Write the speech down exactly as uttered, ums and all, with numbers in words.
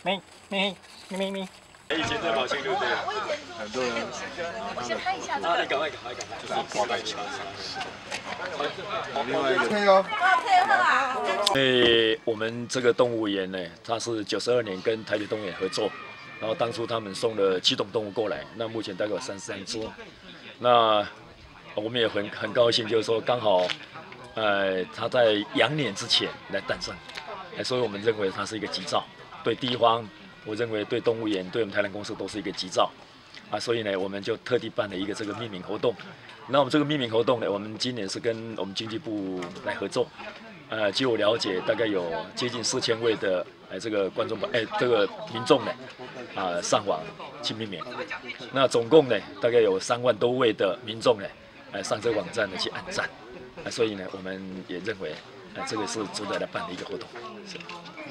咪咪咪咪咪。 以前在马庆对不对？ 我以前住很多人。 我先拍一下这啊， 个。 你赶快赶快赶快，就是挂在墙上。 另外一个配哦。 配合啊。 因为我们这个动物园呢，它是九十二年跟台北动物园合作，然后当初他们送了七种动物过来，那目前大概有三十三只。那我们也很很高兴，就是说刚好，呃，它在羊年之前来诞生，所以我们认为它是一个吉兆，对地方。我认为对动物园、对我们台南公司都是一个吉兆，啊，所以呢，我们就特地办了一个这个命名活动。那我们这个命名活动呢，我们今年是跟我们经济部来合作，呃，据我了解，大概有接近四千位的呃这个观众哎这个民众呢，啊、呃、上网去命名。那总共呢，大概有三万多位的民众呢，呃上这个网站呢去按赞，啊，所以呢，我们也认为，呃这个是值得来办的一个活动。是。